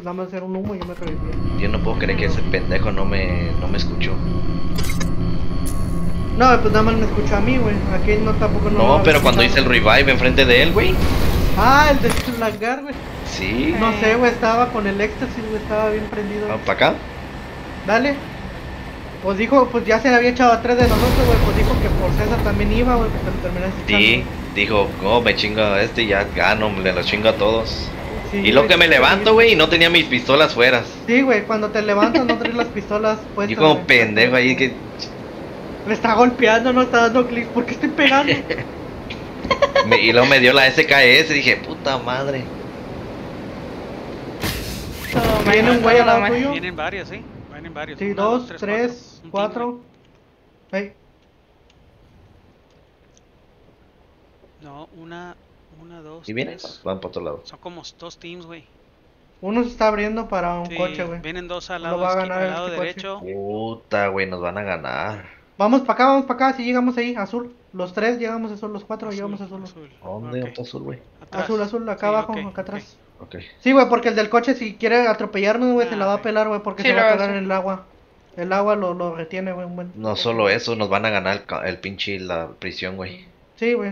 nada más era un humo y yo me revivía. Yo no puedo creer que ese pendejo no me escuchó. No, pues nada más me escuchó a mí, güey. Aquí no tampoco no. No, pero cuando hice el revive enfrente de él, güey. Ah, el de Langar, güey. Sí. No sé, güey, estaba con el éxtasis, güey, estaba bien prendido. ¿Vamos para acá? Dale. Pues dijo, pues ya se le había echado a 3 de nosotros, güey. Pues dijo que por César también iba, güey, porque lo terminaste Sí, echando. dijo, oh, me chingo a este y ya gano, me lo chingo a todos. Sí, Y lo güey, que me sí, levanto, güey, y no tenía mis pistolas fuera. Sí, güey, cuando te levantas no traes las pistolas puestas. Yo como güey. pendejo ahí que... Me está golpeando, no está dando clics. ¿Por qué estoy pegando? y luego me dio la SKS y dije, puta madre. Viene un güey al lado tuyo. Vienen varios, ¿sí? Vienen varios. Sí, Una, 2, tres, 3, Un 4. Hey. No, una, dos, ¿Y vienen? tres. Van para otro lado. Son como 2 teams, güey. Uno se está abriendo para un Sí, coche, güey. vienen 2 al Lo lado, va a ganar al lado este coche. derecho. Puta, güey, nos van a ganar. Vamos para acá, si llegamos ahí, azul. Los 3 llegamos a azul, los 4 llegamos a azul. ¿Dónde? Ok. ¿Dónde está azul, güey? Atrás. Azul, acá Sí, abajo, ok, acá atrás. Ok. Sí, güey, porque el del coche si quiere atropellarnos, güey, se la va a ok. pelar, güey, porque Sí, se va lo a va a pegar hacer. en el agua. El agua lo retiene, güey, un buen. No solo eso, nos van a ganar el pinche la prisión, güey. Sí, güey.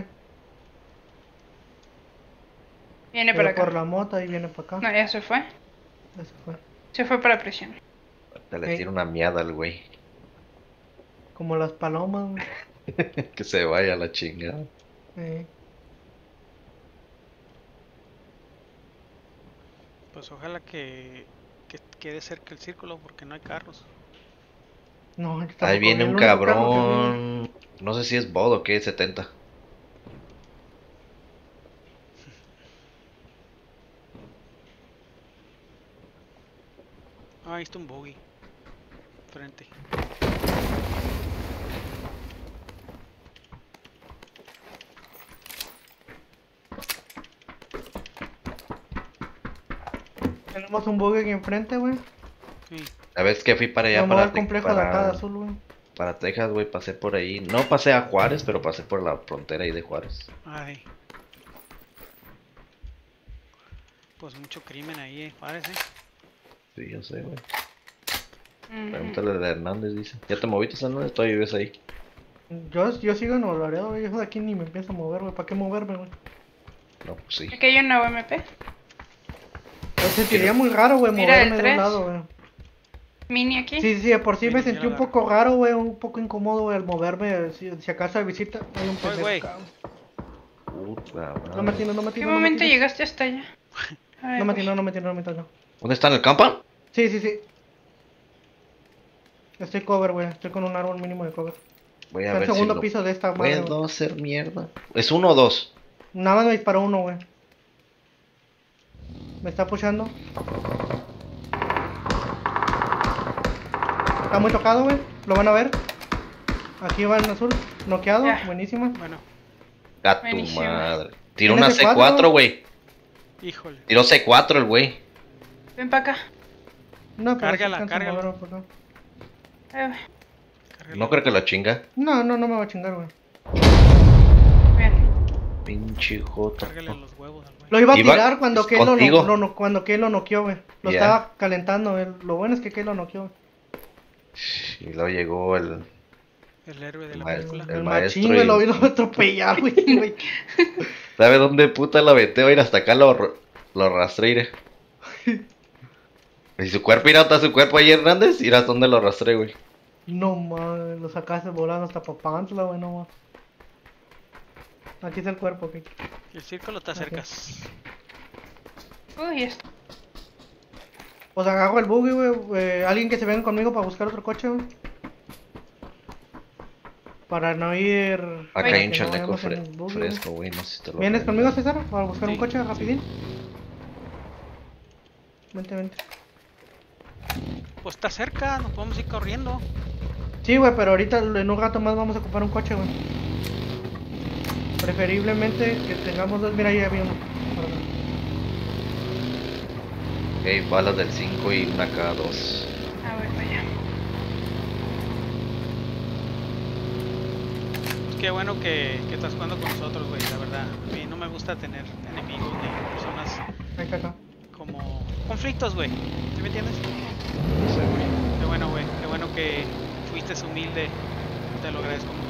Viene Pero para acá. por la moto y viene para acá. No, ya se fue. Eso fue. Se fue para prisión. Te le Ey. tiro una miada al güey. Como las palomas, güey. Que se vaya a la chingada. Pues ojalá que quede cerca el círculo porque no hay carros. No, Ahí viene un cabrón. No sé si es bot o qué, 70. Ah, ahí está un buggy. Frente. Tenemos un buggy aquí enfrente, güey. Sí. La vez que fui para allá, Vamos al para, complejo de acá de azul, güey. para Texas, güey, pasé por ahí. No pasé a Juárez, pero pasé por la frontera ahí de Juárez. Ay. Pues mucho crimen ahí, parece. Sí, yo sé, güey. Ujú. Pregúntale a Hernández, dice. ¿Ya te moviste, Hernández? Todavía vives ahí. Yo sigo en Nuevo Laredo, güey. Yo de aquí ni me empiezo a mover, güey. ¿Para qué moverme, güey? No, pues sí. Aquí hay una UMP. Me sentiría muy raro, güey, Mira, el moverme de un 3. lado, güey. Mini aquí. Sí, de por sí Sí, me yo sentí la un agarro. poco raro, güey. Un poco incómodo, güey, al moverme. Si acaso de visita, hay un Ay, pendejo güey. acá. Puta No me atiendo, no me ¿Qué atiendo. momento llegaste hasta allá? Ay, No me güey. atiendo, no me atiendo, no me atiendo. ¿Dónde está en el campo? Sí. Estoy cover, güey. Estoy con un árbol mínimo de cover. Voy a Está en ver el segundo si piso de esta madre, puedo güey. hacer mierda. ¿Es uno o dos? Nada más me disparó uno, güey. Me está pushando. Está muy tocado, güey. Lo van a ver. Aquí va en azul. Noqueado. Ya. Buenísima. Bueno, A tu Buenísimo. madre. Tiró ¿Tiene una C4? C4, güey. híjole. Tiró C4 el güey. Ven para acá. No, pero sí Cárgala, alcanza a cárgala. moverlo por acá. Ay, güey. Cárgale. No creo que la chinga. No me va a chingar, güey. Bien. Pinche jota. Cárgale los huevos al güey. Lo iba a Iba tirar cuando Kay contigo. cuando Kay lo noqueó, güey. Lo Ya. estaba calentando, güey. Lo bueno es que Kay lo noqueó, güey. Y luego llegó el... El héroe de la Maestro. película. El machín, maestro güey, y- lo vino a atropellar, güey. ¿Sabe dónde puta la vete? Voy a ir hasta acá, lo arrastré, iré. Y su cuerpo, irá hasta su cuerpo ahí, Hernández. Irás donde lo arrastré, güey. No mames, lo sacaste volando hasta Papantla, güey, no mames. Aquí está el cuerpo, Kay. El círculo está cerca. Uy, esto. Pues agarro el buggy, güey. Alguien que se venga conmigo para buscar otro coche, güey. Para no ir. Acá Oye, hay un que no chaleco vayamos en buggy, güey. fresco, güey. No sé si te lo ¿Vienes prendo. conmigo, César? Para buscar un Sí. coche rapidín. Vente. Pues está cerca, nos podemos ir corriendo. Sí, güey, pero ahorita en un rato más vamos a ocupar un coche, güey. Preferiblemente que tengamos dos. Mira, ahí había uno. Ok, balas del 5 y una K2. A ver, vaya. Pues qué bueno que estás jugando con nosotros, güey, la verdad. A mí no me gusta tener enemigos ni personas Ahí está acá. como conflictos, güey. ¿Sí me entiendes? No sé, güey. Qué bueno, güey. Qué bueno que fuiste humilde. Te lo agradezco mucho.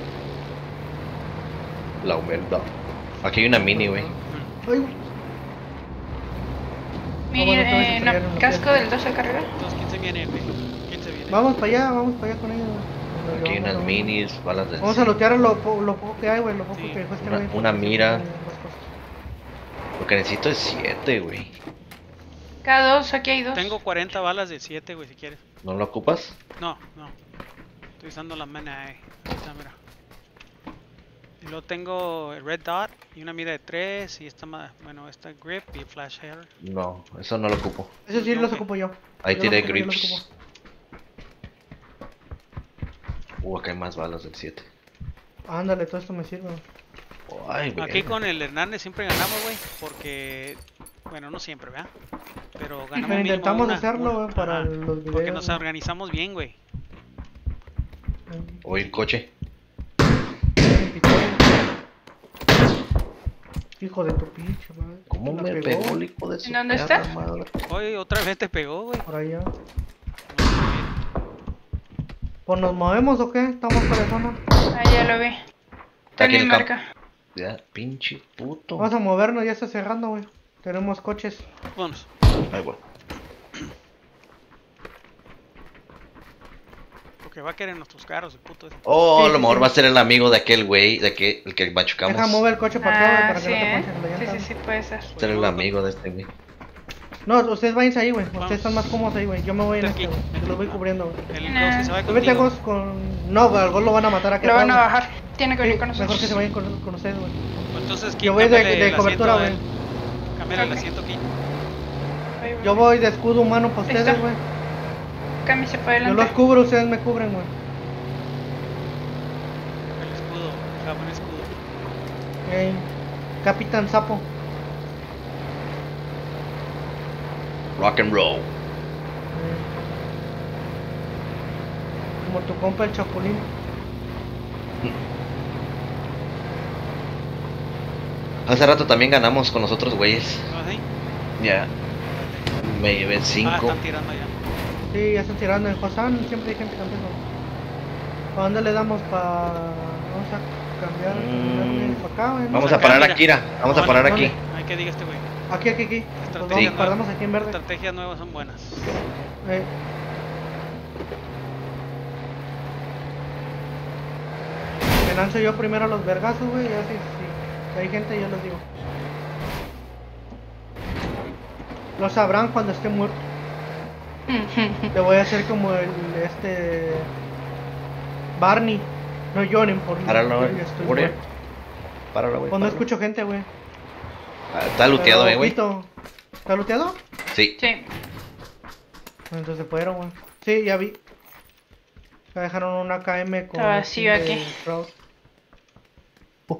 La humildad. Aquí hay una mini, güey. Ay, güey. Mi bueno, entonces estarían en la casco fiesta. del 2 al carrera. Entonces, ¿quién se viene, güey? ¿Quién se viene? Vamos para allá con ellos. Nos Aquí hay llevamos, unas ¿no? minis, balas de Vamos a lootear lo poco que hay, güey. Lo poco Sí. que dejó este Una- güey, una porque mira. siempre hay más cosas. Lo que necesito es 7, güey. Cada 2, aquí hay 2. Tengo 40 balas de 7, güey, si quieres. ¿No lo ocupas? No. Estoy usando la mana, Ahí está, mira. Y luego tengo el red dot y una mira de 3 y esta, bueno, esta grip y flash hair. No, eso no lo ocupo. Eso sí los Ok. ocupo yo. Ahí Yo tiré los ocupo, yo los grips. Acá hay más balas del 7. ocupo. Ándale, todo esto me sirve. Ay, güey. Aquí con el Hernández siempre ganamos, güey, porque, bueno, no siempre, ¿verdad? Pero ganamos Pero mínimo intentamos una, hacerlo, güey, para ajá, los videos. porque nos güey. organizamos bien, güey. Oye, el coche. Hijo de tu pinche madre. ¿Cómo La me pegó el hijo de su ¿En dónde perra está? madre? Oye, otra vez te pegó, güey. Por allá. No sé bien. Pues nos movemos o qué? Estamos por la zona. Ah, ya lo vi. Está Aquí en en mi el campo. marca. Ya, pinche puto. Vamos a movernos, ya está cerrando, güey. Tenemos coches. Vámonos. Ay, güey. Porque va a querer nuestros carros, el puto ese. Oh, Sí, a lo sí, mejor sí. va a ser el amigo de aquel güey, de aquel, el que machucamos. Deja mover el coche para acá, güey, Ah, para sí, que no te ponches la sí, llanta. sí, puede ser. Va a ser el amigo de este güey. No, ustedes váyanse ahí, güey. Vamos. Ustedes están más cómodos ahí, güey. Yo me voy en Vete este, aquí, güey. vete. Yo los voy cubriendo, güey. El Nah. Ghost se va Tú vete contigo. con... No, güey, al gol lo van a matar aquí Lo van a atrás, bajar. Tiene que güey. venir con Sí, mejor que se nosotros. vayan con ustedes, güey. Pues entonces, Yo voy de cámbiale el cobertura, asiento a güey. él. Cámbiale el Ok. asiento aquí. Ahí Yo voy de escudo humano para Listo. ustedes, güey. Cámbiese para Yo los adelante. cubro, ustedes me cubren, güey. El escudo, el escudo. Ey, Capitán Sapo. Rock and roll. Como tu compa el Chapulín. Hace rato también ganamos con los otros güeyes. ¿No así? Ya. Me llevé Ah, 5. están tirando allá. Sí, ya están tirando en Josán, siempre hay gente cambiando. ¿Para dónde le damos? Vamos a cambiar para acá, güey, ¿no? Vamos a Acá, parar mira. aquí, Ira. Vamos a No, parar no, aquí. Hay que diga este güey. Aquí. Pues Estrategia vamos, paramos aquí en verde. Estrategias nuevas son buenas. Eh. Me lanzo yo primero a los vergazos, güey, ya si hay gente yo les digo. Lo sabrán cuando esté muerto. Le voy a hacer como Barney. No lloren por mí. Páralo, yo güey. ya estoy Ure. muerto. Páralo, güey. Pues no páralo. escucho gente, güey. Ah, está luteado, Pero, güey. ojito. ¿Está luteado? Sí. Sí. Entonces se fueron, güey. Sí, ya vi. Ya dejaron una KM con... Está vacío de aquí. Proud. Pues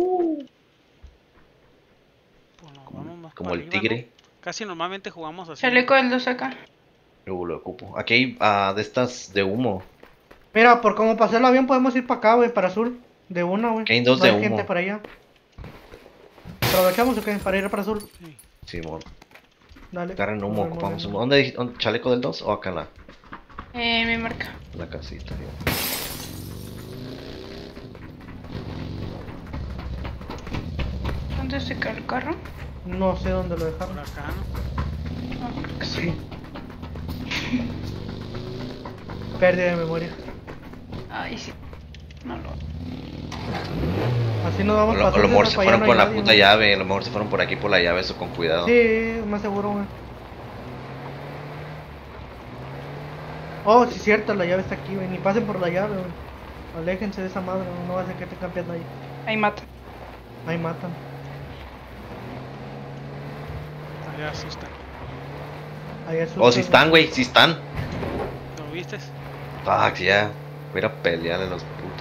nos vamos más Como para el arriba, tigre. ¿no? Casi normalmente jugamos así. Chaleco del 2 acá. Luego lo ocupo. Aquí hay de estas de humo. Mira, por como pasé el avión podemos ir para acá, güey, para sur. De una, güey. Que hay dos No de hay gente humo. para allá. ¿Aprovechamos o qué? Para ir para sur. Sí. Simón. Dale. Agarren humo, Nos ocupamos movemos. humo. ¿Dónde dijiste? ¿Chaleco del 2 o acá en En mi marca. la casita? Ya. ¿Dónde se cae el carro? No sé dónde lo Por dejaron. acá, ¿no? No, creo que sí. Pérdida de memoria. Ay, sí. No lo. Así nos A vamos lo, para a lo mejor sur, se para allá fueron no por hay la nadie, puta ¿no? llave. A lo mejor se fueron por aquí por la llave, eso con cuidado. Sí, más seguro, güey. Oh, sí es cierto, la llave está aquí, güey. Ni pasen por la llave, güey. Aléjense de esa madre, no va a ser que te campeando ahí. Ahí mata. Ahí matan. Allá asustan. Ahí es Oh, si están, güey, si están. ¿Lo viste? Fuck, ya. Voy a ir a pelearle a los putos.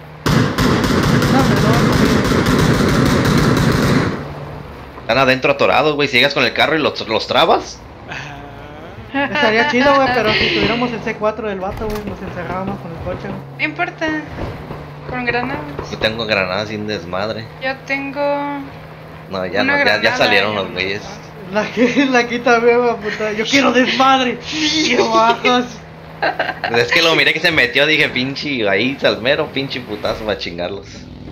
Están adentro atorados, güey. Si llegas con el carro y los trabas. Estaría chido, güey, pero si tuviéramos el C4 del vato, güey, nos encerrábamos con el coche, güey. No importa. Con granadas. Yo tengo granadas sin desmadre. Yo tengo. No, ya Una no, ya granada salieron y los un- güeyes. La que también va a puta. Yo quiero desmadre. Quiero bajas. Pues es que lo miré que se metió, dije, pinche, ahí salmero, pinche putazo va a chingarlos.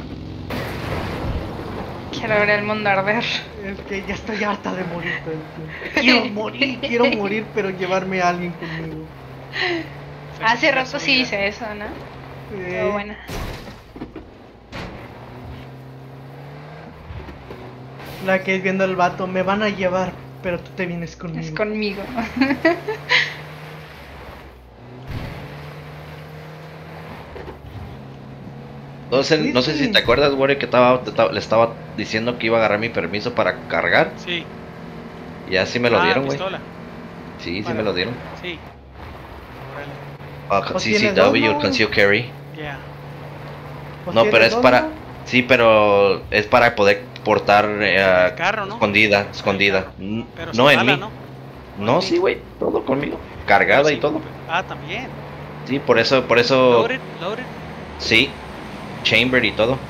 Quiero ver el mundo arder. Es que ya estoy harta de morir todo el tiempo. Quiero morir, pero llevarme a alguien conmigo. Hace rato sí hice eso, ¿no? Pero buena. La que es viendo el vato, me van a llevar, pero tú te vienes conmigo. Es conmigo. Entonces, no sé si te acuerdas, güey, que le estaba diciendo que iba a agarrar mi permiso para cargar. Sí. Y así me lo dieron, güey. pistola. Sí, Vale. me lo dieron. Sí. Órale. Pues tienes dos, CCW, ¿no? Conceal Carry. Yeah. Pues No, tienes pero es dos, para... ¿no? Sí, pero es para poder portar El carro, ¿no? escondida. Pero No sin en bala, mí. ¿no? No, sí, güey, todo conmigo. Cargada Sí, y todo. Ah, también. Sí, por eso, Loaded. sí. Chamber y todo.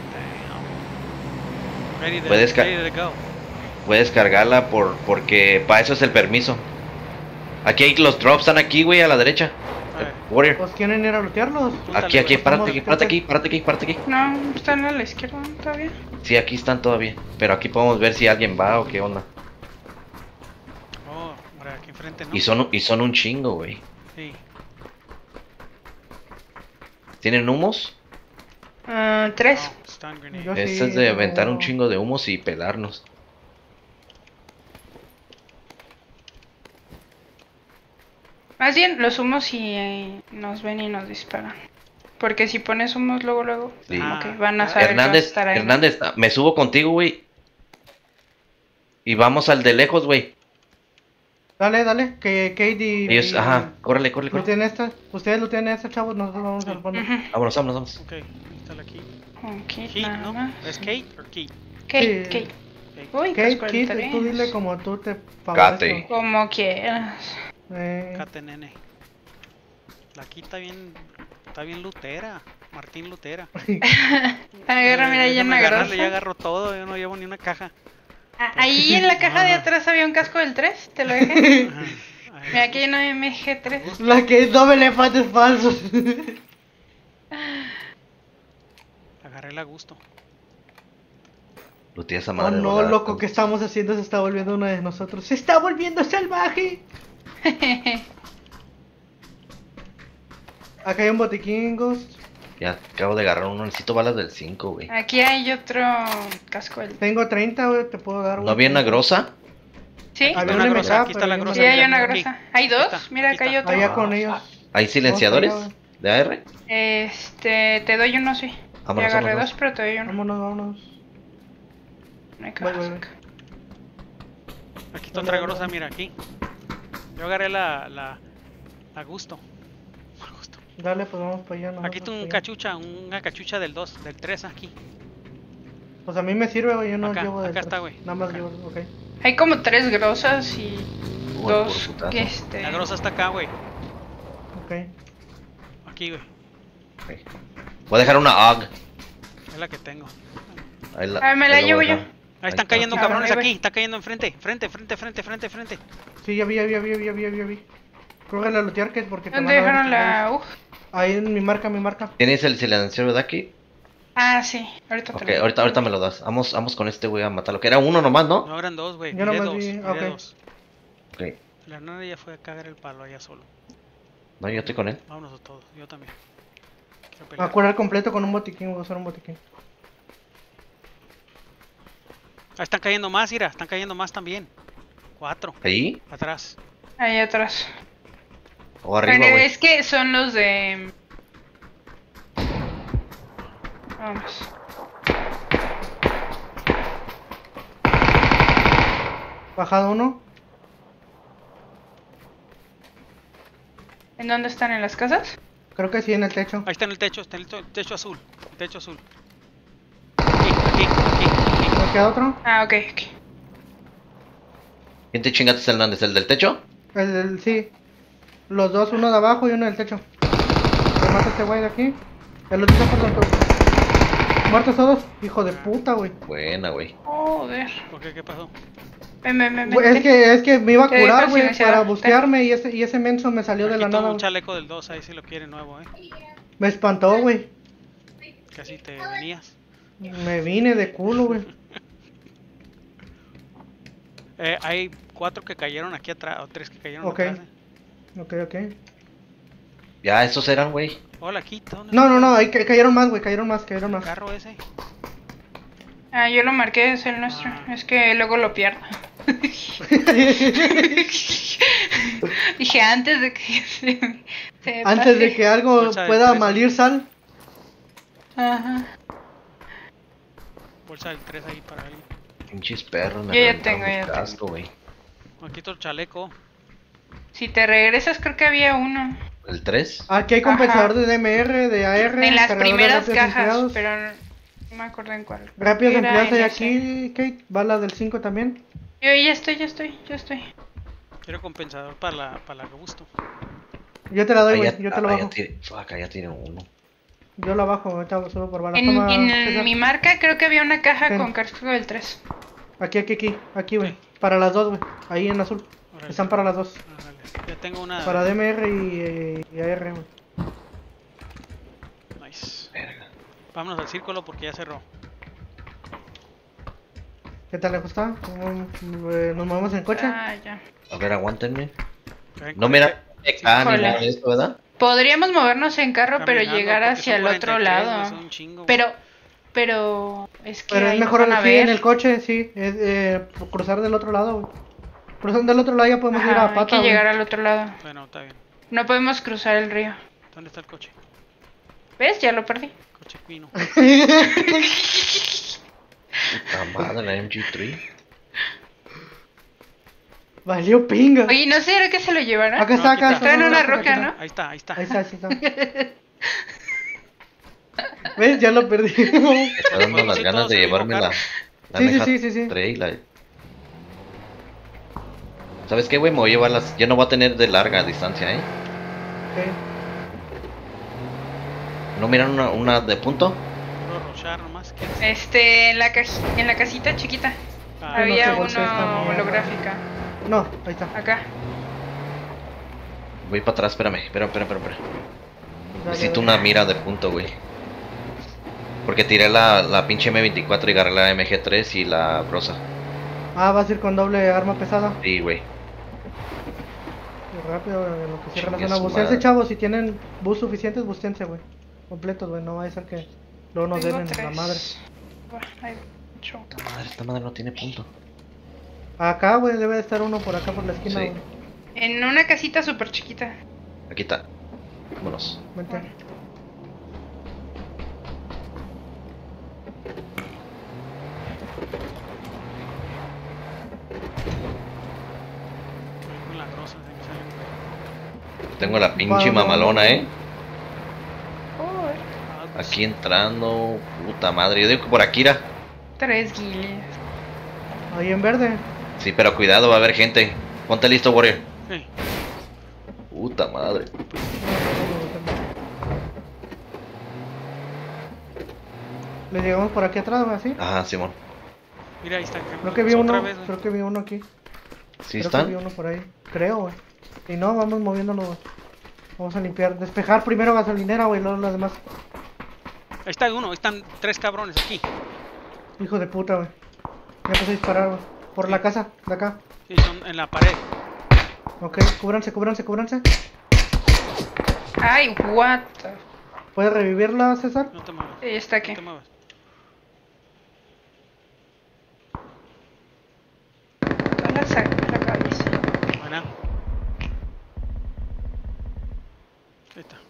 Damn. Ready Puedes to go. Puedes cargarla porque para eso es el permiso. Aquí hay los drops, están aquí, güey, a la derecha. A ver. Warrior. Pues quieren ir a lootearlos. Púntale, Aquí, güey. párate aquí. No, están a la izquierda todavía. Sí, aquí están todavía. Pero aquí podemos ver si alguien va o qué onda. Oh, ahora aquí enfrente, ¿no? Y son un chingo, güey. Sí. ¿Tienen humos? 3. Oh, stun grenade. Yo- Este es sí, de aventar no. un chingo de humos y pelarnos. Más bien, los humos y nos ven y nos disparan. Porque si pones humos luego, Sí. como que van a saber que vas a Hernández, estar ahí. Hernández, me subo contigo, güey. Y vamos al de lejos, güey. Dale, que Kate y... Ellos, ajá, córrele. Looteen esta. Ustedes looteen esta, chavos, nosotros vamos al fondo. Ujú. Vámonos. Ok, está aquí. Con Kate, Kate, nada ¿no? más. ¿Es Kate o Kate? Kate, Sí. Kate. Kate. Uy, Kate, pues Kate, tú 43. dile como tú te Kate. Como quieras. Cate, nene. La aquí está bien lutera. Martín Lutera. Agarra, mira, Déjame llena agarrarle, ya grosa. agarro todo, yo no llevo ni una caja. Ahí en la caja de atrás había un casco del 3, te lo dejé. Ajá. Ahí. Mira, aquí hay una MG3. La que es doble elefantes falsos. Agarré a gusto. Lutea esa Oh madre. de no, volada. loco, ¿qué estamos haciendo? Se está volviendo una de nosotros. ¡Se está volviendo salvaje! Acá hay un botiquín, Ghost. Ya acabo de agarrar uno. Necesito balas del 5, güey. Aquí hay otro casco del... Tengo 30, güey, te puedo dar. ¿No había una grosa? ¿Sí? Había una una grosa, MK, aquí está pero la yo no grosa. Sí, hay mira, una aquí. grosa. ¿Hay Aquí dos? está, Mira, aquí acá hay está. otro. Allá con ellos. ¿Hay silenciadores? Vamos de AR? Te doy uno, sí. Vámonos, Ya agarré vámonos. dos, pero te doy uno. Vámonos. No hay Voy. casco. Aquí está otra grosa, mira, aquí. Yo agarré la gusto. A gusto. Dale, pues vamos para allá. Aquí nosotros está para allá. una cachucha del 2, del 3 aquí. Pues a mí me sirve, güey, yo no Acá, llevo de acá tres. está, güey. Nada más Acá. llevo, ok. Hay como 3 grosas y Uy, dos por putazo. La grosa está acá, güey. Ok. Aquí, güey. Ok. Voy a dejar una AUG. Es la que tengo. Ahí A ver, me la ahí llevo voy a yo. dejar. Ahí están está. cayendo Ah, cabrones ahí voy. aquí. Está cayendo enfrente. Frente. Sí, ya vi. Córrele a lootear, que porque te ¿Dónde van a dejaron dar- la... Ahí en mi marca. ¿Tienes el silenciador de aquí? Ah, sí. Ahorita Ok, te lo ahorita me lo das. Vamos con este güey a matarlo. Que era uno nomás, ¿no? No eran dos, güey. Yo Miré nomás dos. vi, Miré ok. dos. Ok. La Hernanda ya fue a cagar el palo allá solo. No, yo estoy con él. Vámonos a todos. Yo también. Quiero pelear. A curar completo con un botiquín, voy a usar un botiquín. Ahí están cayendo más, Ira. Están cayendo más también. 4. ¿Ahí? Atrás. Ahí atrás. O arriba, Bueno, güey. es que son los de... Vamos. Bajado uno. ¿En dónde están? ¿En las casas? Creo que sí, en el techo. Ahí está en el techo. Está en el techo azul. Techo azul. Aquí. ¿Me queda otro? Ah, ok. ¿Quién te chingaste, Hernández? ¿El del techo? Sí. Los dos, uno de abajo y uno del techo. Me mata este güey de aquí. El otro está por tanto. Muertos todos. Hijo de puta, güey. Buena, güey. Joder. ¿Por qué? ¿Qué pasó? Güey, es que me iba a Te dejo curar, güey, silenciado. para bustearme y ese menso me salió de Aquí la tengo nada, un güey. chaleco del 2, ahí si lo quiere nuevo, Me espantó, güey. Casi te venías. Me vine de culo, güey. Hay 4 que cayeron aquí atrás, o 3 que cayeron Ok. atrás. Ok. Ya, estos eran, güey. Hola, Quito. ¿Dónde No, está no, ahí cayeron más, güey, cayeron más. el carro ese? Ah, yo lo marqué, es el nuestro. Es que luego lo pierdo. Dije antes de que se Antes de pase. que algo Bolsa de pueda 13. malir sal. Ajá. Bolsa del 3 ahí para alguien. Pinches perros, me Yo ya reventaron tengo, mi ya tengo. casco, güey. Aquí está el chaleco. Si te regresas, creo que había uno. ¿El 3? Aquí hay compensador de DMR, de AR. En las cargador de primeras rápidos cajas, empleados. pero no me acuerdo en cuál. Rápidos Era empleados hay en aquí, Kate. Balas del 5 también. Yo ya estoy. Quiero compensador para la Robusto. Yo te la doy, güey. Yo te lo bajo. Fuck, ya tiene uno. Yo la bajo, ahorita subo por balas. En, Toma, en César. mi marca creo que había una caja Ten. con casco del 3. Aquí, güey. Para las dos, güey. Ahí en azul. Órale. Están para las dos. Órale. Ya tengo una. Para DMR y AR, güey. Nice. Verga. Vámonos al círculo porque ya cerró. ¿Qué tal lejos está? Nos movemos en coche. Ah, ya. A ver, aguántenme. Ven, No mira ni Híjole. nada de esto, ¿verdad? Podríamos movernos en carro, pero caminando, llegar porque hacia son el otro 43, lado. güey, son un chingo, güey. Pero es que Pero ahí es nos mejor van a así en ver. el coche, sí. Cruzar del otro lado, güey. Cruzando del otro lado ya podemos ir Ajá, a pata, hay que güey. llegar al otro lado. Bueno, está bien. No podemos cruzar el río. ¿Dónde está el coche? ¿Ves? Ya lo perdí. Coche Quino. Puta madre, la MG3. Valió pinga. Oye, ¿no sé, era que se lo llevara? Acá está, aquí acá. está. Está en una acá, roca, acá. ¿no? Ahí está. Ahí está, ahí está. ¿Ves? Ya lo perdí. Me está dando Pues las sí, ganas todos de en el llevarme mismo la Sí, sí, MG3 sí, sí. y la... ¿Sabes qué, güey? Me voy a llevar las... Ya no voy a tener de larga distancia, ¿eh? Ok. ¿No miran una de punto? Puro rochar nomás. ¿Quieres? En la casita chiquita. Ah, no Había sé por qué esta uno mierda. holográfica. No, ahí está. Acá. Voy para atrás, espérame. Espera. Dale, Necesito dale. una mira de punto, güey. Porque tiré la pinche M24 y agarré la MG3 y la brosa. Ah, vas a ir con doble arma pesada. Sí, güey. Rápido, en lo que cierra la Chingue zona. su Bustense, madre. chavos, si tienen bus suficientes, bustense, güey. Completos, güey, no vaya a ser que luego nos Tengo den la 3. madre. Hay 8. Esta madre no tiene punto. Acá, güey, debe de estar uno por acá por la esquina, Sí. güey. En una casita súper chiquita. Aquí está. Vámonos. Vente. Bueno. con las rosas. de que salen. Tengo la pinche Vamos. mamalona, ¿eh? Ah, pues, Aquí entrando. Puta madre. Yo digo que por aquí irá. 3 guiles. Ahí en verde. Sí, pero cuidado, va a haber gente. Ponte listo, Warrior. sí. Puta madre. Le llegamos por aquí atrás, güey, así. Ajá, Simón. Mira, ahí está. Creo que vi Otra uno, vez, güey. creo que vi uno aquí. ¿Sí Creo que vi están? uno por ahí. Creo, güey. Y no, vamos moviéndolo, güey. Vamos a limpiar, despejar primero gasolinera, güey, luego las demás. Ahí está uno. Ahí están 3 cabrones aquí. Hijo de puta, güey. Ya empecé a disparar, güey. Por la casa, de acá. Sí, son en la pared. Ok, cúbranse. Ay, what the... ¿Puedes revivirla, César? No te muevas. Sí, está aquí. No te muevas. No la saco de la cabeza. Buena. Ahí está.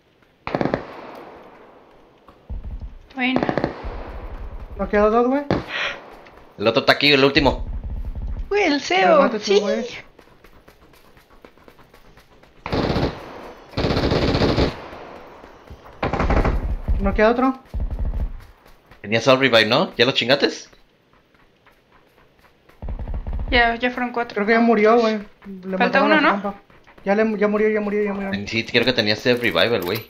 Bueno. ¿No quedó dos, güey? El otro está aquí, el último. Uy, el CEO. Remate tú, Sí. güey. ¿No queda otro? Tenías All Revive, ¿no? ¿Ya lo chingates? Ya fueron 4. Creo que ya murió, güey. Le Falta mataron uno, a su ¿no? compa. Ya murió. Sí, creo que tenías Self Revival, güey.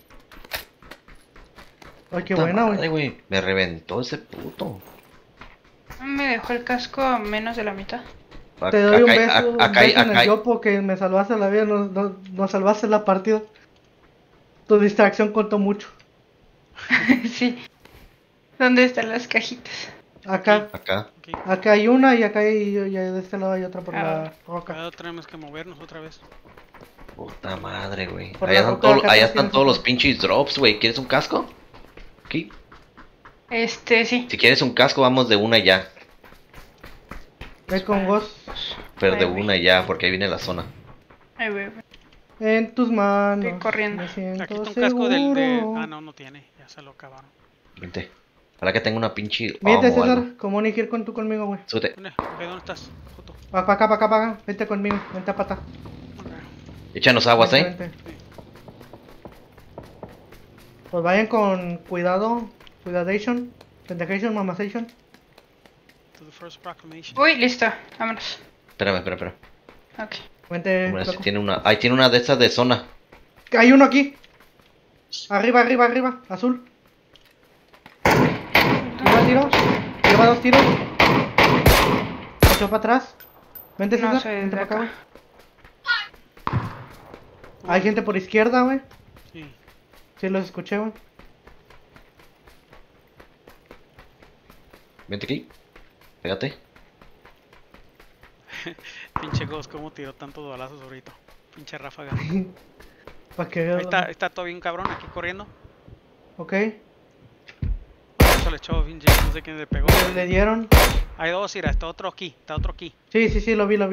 Ay, qué Puta buena, madre, güey. güey. Me reventó ese puto. Me dejó el casco a menos de la mitad. Te doy un Acá, beso, un acá, beso en acá, el yopo que me salvaste la vida, nos salvaste la partida. Tu distracción contó mucho. Sí. ¿Dónde están las cajitas? Acá, acá. Aquí. acá hay una y acá hay, y de este lado hay otra por la roca. Ahora tenemos que movernos otra vez. Puta madre, güey. Por Allá la están, roca de acá allá atrás están tienes todos un- los pinches drops, güey. ¿Quieres un casco? Aquí. Sí. Si quieres un casco, vamos de una ya. Ve con Ghost Pero de Ay, güey. una ya, porque ahí viene la zona. Ahí voy. en tus manos. Estoy corriendo. Me siento Aquí está un seguro. casco de... Ah, no, no tiene. Ya se lo acabaron. Vente. Ojalá que tenga una pinche. Vete, o algo. César, como ni ir con tú conmigo, güey. Súbete. ¿Dónde estás? Joto. Pa' acá, pa' acá, pa' acá. Vente conmigo, vente a pata. Échanos aguas, Vente, vente. Pues vayan con cuidado, cuidadation, penetration, mamazation. To the first proclamation. Uy, listo. Vámonos. Espérame, espera. Ok. Vente, Hombre, si flaco. tiene una. Ahí tiene una de estas de zona. Hay uno aquí. Arriba, arriba, arriba, azul. Lleva tiro, lleva 2 tiros. Echó para atrás. Vente, No César, sé, vente de para acá, acá. güey. Hay gente por izquierda, güey. Sí. Sí, los escuché, güey. Vente aquí. Pégate. Pinche Ghost, cómo tiró tantos balazos ahorita. Pinche ráfaga. Para que veas. Ahí está todo bien cabrón aquí corriendo. Ok. Eso le echó pinche, no sé quién le pegó. Le dieron. Hay dos, mira, está otro aquí, Sí, sí, sí, lo vi.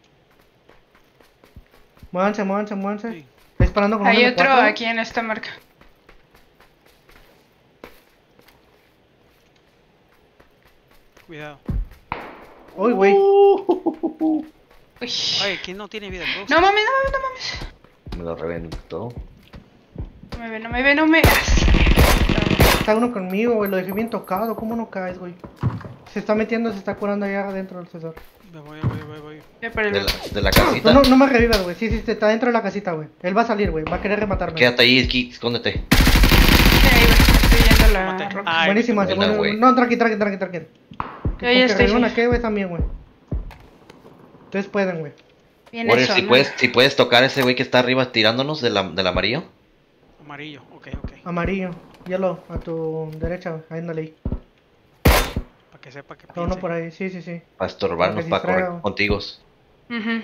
Muévanse, muévanse, muévanse. Sí. Estoy disparando con Hay un otro M4. aquí en esta marca. Cuidado. Uy, güey. Uy. Oye, ¿quién no tiene vida? Ghost. No mames, no mames. Me lo reventó. No me ve. Está uno conmigo, güey. Lo dejé bien tocado. ¿Cómo no caes, güey? Se está metiendo, se está curando allá adentro del César. Me voy. Ve por el De otro. la casita. No me revivas, güey. Sí, está dentro de la casita, güey. Él va a salir, güey. Va a querer rematarme. Quédate ahí, aquí, escóndete. Ahí va. Estoy yendo a la Mate. roca. Ay, Buenísima. buena, buena- güey. No, tranqui. Yo ya Que estoy. revivan Sí. aquí, güey, también, güey. Ustedes pueden, güey. Viene Warrior, zona. si puedes tocar a ese güey que está arriba tirándonos del amarillo. Amarillo, ok. Amarillo. Yellow, a tu derecha, güey. Ahí ándale ahí. Para que sepa que Está uno piense. por ahí. Sí, sí, sí. Para estorbarnos, Para que para correr distraiga. contigo. Ujú.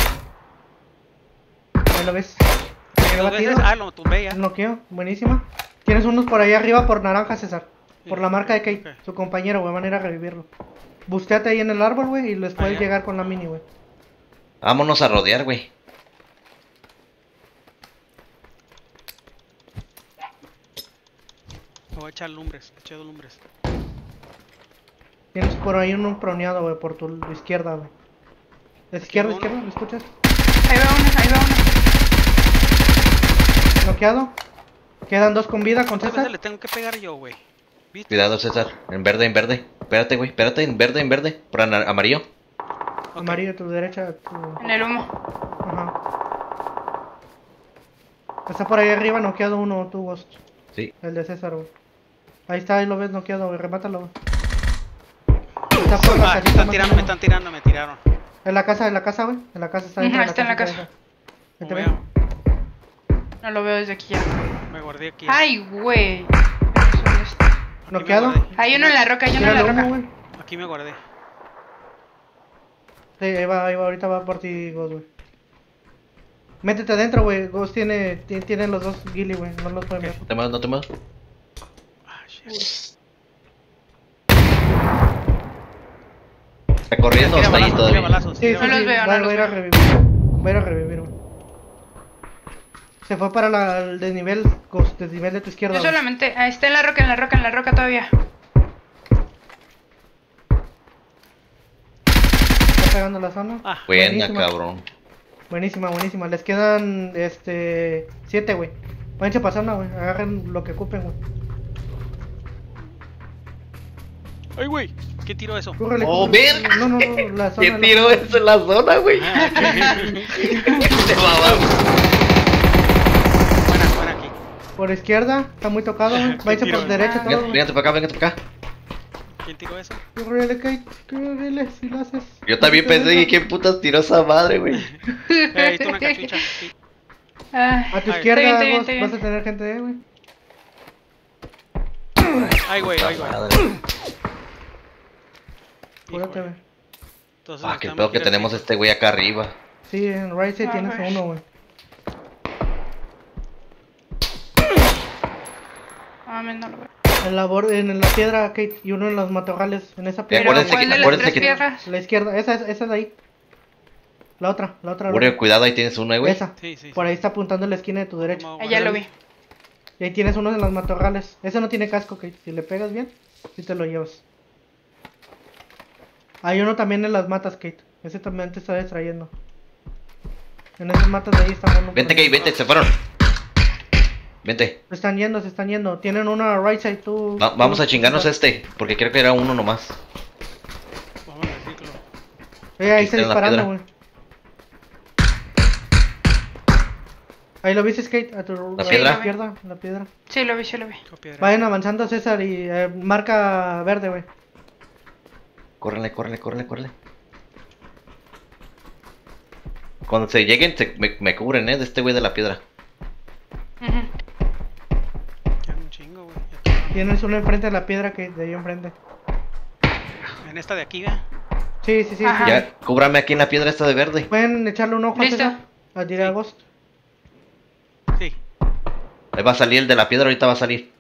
Ahí lo ves. Ahí ¿Dos va veces? tiro. Ah, lo tumbé ya. Noqueo. Buenísima. Tienes unos por ahí arriba por naranja, César. Por Sí, la marca de Kate. ok. Su compañero, güey. Van a ir a revivirlo. Bustéate ahí en el árbol, güey. Y les puedes ya. llegar con la mini, güey. Vámonos a rodear, güey. Voy a echar lumbres, eché 2 lumbres. Tienes por ahí uno proneado, güey. Por tu izquierda, güey. Izquierda, uno. izquierda. ¿Lo escuchas? Ahí va uno. Noqueado. Quedan 2 con vida con ¿Cuántas veces César. le tengo que pegar yo, güey? ¿Viste? Cuidado, César. En verde. Espérate, güey. Espérate, en verde. Por amarillo. Ok. Amarillo, tu derecha. En el humo. Ajá. Está por ahí arriba, noqueado uno, tu Ghost. Sí. El de César, güey. Ahí está, ahí lo ves noqueado, güey. Remátalo, güey. Está por la Ah, casita, están más tirando, o me menos. están tirando, me tiraron. En la casa, güey. En la casa está dentro Ujú, de está en la casita casa. esa. Lo Vete, veo. No lo veo desde aquí ya. Me guardé aquí. Ay, güey. ¿Dónde está? Aquí me ¿Noqueado? guardé. Hay uno en la roca, Tira el humo, güey. Aquí me guardé. Sí, ahí va, ahorita va por ti, Ghost, güey. Métete adentro, güey. Ghost tiene los dos ghillie, güey. No los pueden ver. No te muevas. Ah, shit. Está corriendo, Tira está ahí balazos, tira todavía. balazos, Sí, tira sí, No los sí. veo, Va no los a ir a veo. revivir. Va a ir a revivir, güey. Se fue para el desnivel, Ghost. Desnivel de tu izquierda. Yo güey. solamente. Ahí está en la roca todavía. Está pegando la zona. Ah, Buena, Buenísima. cabrón. Buenísima. Les quedan 7, güey. Váyanse a pasar, güey. Agarren lo que ocupen, güey. ay, güey. ¿Qué tiro eso? Córrele, ¡Oh, córrele. verga! No, la zona. ¿Qué tiro eso en la zona, güey? Ah, ok. Te mamamos. Buena aquí. Por izquierda, está muy tocado, güey. Váyanse tiro, por güey. derecha todo. Véngate para acá. Aquí ¿Quién tiró eso? Córrele, Kate. Córrele, si lo haces. Yo también pensé que quién putas tiró esa madre, güey. Ahí está una cachucha. Sí. Ah, A tu Ay, izquierda está bien, vos está bien. vas a tener gente, güey. Ay, güey, ay, güey. Madre. Cúrate, Híjole. güey. Entonces Ah, que el necesitamos pedo que ir tenemos así. este güey acá arriba. Sí, en right side A tienes ver. uno, güey. Ah, no lo veo. En la piedra, Kate, y uno en los matorrales, en esa Pero piedra. acuérdense ¿cuál que- de las acuérdense tres que- piedras? La izquierda, esa es de ahí. La otra. Warrior, cuidado, ahí tienes uno, güey. Esa. Sí, sí. Por ahí está apuntando en la esquina de tu derecha. Como Ah, ya lo vi. Y ahí tienes uno en los matorrales. Ese no tiene casco, Kate. Si le pegas bien, sí te lo llevas. Hay uno también en las matas, Kate. Ese también te está distrayendo. En esas matas de ahí está uno. Vente, por ahí. Kate, vente, se fueron. Vente. Se están yendo, se están yendo. Tienen uno a right side, tú. Vamos tú- a chingarnos tú- este, porque creo que era uno nomás. Vamos al ciclo. ahí Aquí está está en la disparando, piedra. güey. Ahí lo viste, Kate, a tu ¿La a piedra? izquierda, la piedra. Sí, lo vi, sí lo vi. Copia de- Vayan avanzando, César, y marca verde, güey. Córrele, córrele, córrele, córrele. Cuando se lleguen, me cubren, de este güey de la piedra. Ujú. Queda un chingo, güey. Ya está. Tienes uno enfrente de la piedra que de ahí enfrente. En esta de aquí, ¿verdad? Sí, sí, sí. Ajá. sí. Ya, cúbrame aquí en la piedra esta de verde. Pueden echarle un ojo a Listo. César. A tirar a Ghost. Sí. Ahí va a salir el de la piedra, ahorita va a salir.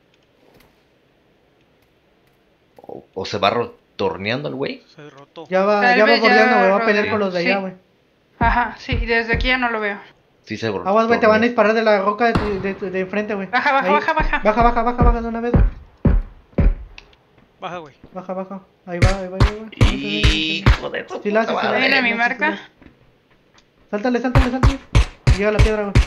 O se va torneando el güey. Se derrotó. Ya va Tal bordeando, vez ya güey. Va a pelear rodeó, con los de sí. allá, güey. Ajá, sí, desde aquí ya no lo veo. Sí se Aguas, güey, te van a disparar de la roca de enfrente, güey. Baja, baja, Ahí. baja, baja. Baja de una vez, güey. Baja, güey. Baja. Ahí va, güey. Hijo de su Sí la hace, puta sí la madre. Viene hace, mi sí la hace, marca. sí la hace. Sáltale. Llega a la piedra, güey.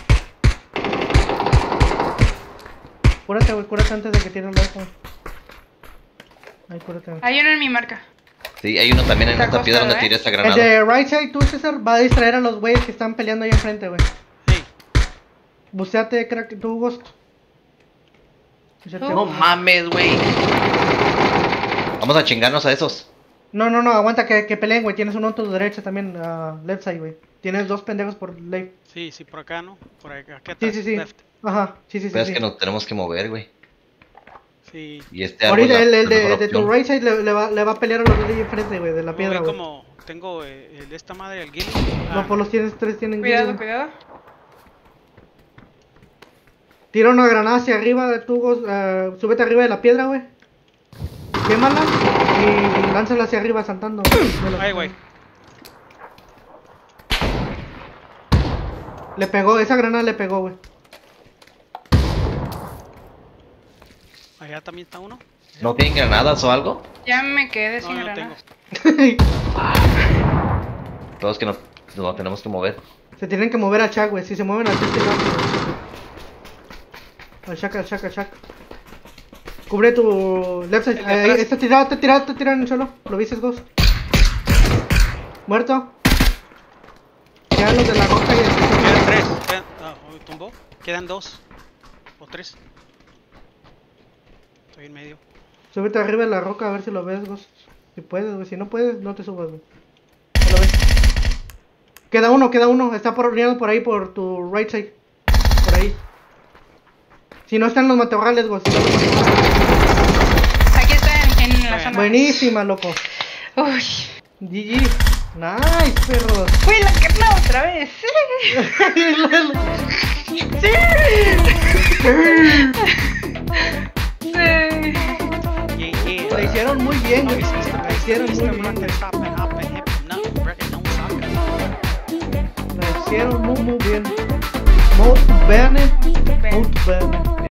Cúrate antes de que tires la otra. Ahí, cúrate, güey. Hay uno en mi marca. Sí, hay uno también en Está esta piedra donde acostado, tiré esta El granada. de right side, tú, César, va a distraer a los güeyes que están peleando ahí enfrente, güey. Sí. Buceate, crack, tú, Ghost. Buceate. No mames, güey. Vamos a chingarnos a esos. No, aguanta que peleen, güey. Tienes uno a tu derecha también, left side, güey. Tienes dos pendejos por left. Sí, por acá, ¿no? Por acá Sí, atrás. sí. Left. Ajá, sí. Pero es que nos tenemos que mover, güey. Sí. Y este árbol Ahorita es la el mejor de tu opción. right side le va a pelear a los de ahí enfrente, güey, de la Como piedra, ven, güey. como tengo el de esta madre, el Gilly. No, pues los tres tienen Cuidado, guía. cuidado. Tira una granada hacia arriba, tú, Ghost, súbete arriba de la piedra, güey. Quémala y lánzala hacia arriba saltando. Ay, güey. Le pegó, esa granada le pegó, güey. Allá también está uno. ¿No tienen granadas o algo? Ya me quedé No, sin no granada. tengo. Todos que nos tenemos que mover. Se tienen que mover a Chuck, güey. Si se mueven a Chuck, se ganan, güey. Al Chuck. Cubre tu left side. El de Ahí, atrás. está tirado en el suelo. ¿Lo viste, Ghost? Muerto. Quedan los de la roca y el Quedan tres. Tumbó. Quedan dos. O tres. Estoy en medio. Súbete arriba de la roca a ver si lo ves, Ghost. Si puedes, güey. Si no puedes, no te subas, güey. No lo ves. Queda uno. Está corriendo por ahí, por tu right side. Por ahí. Si no están los matorrales, Ghost. Aquí está en la Bueno. zona. Buenísima, loco. Uy. GG. Nice, perros. Fui la que no, otra vez. Sí. Yeah. La hicieron muy bien, güey. It's the La hicieron muy bien, rock güey. and stop and hop and hip and nothing, wreck and no soccer. La hicieron muy bien. Muy bene. Muy bene.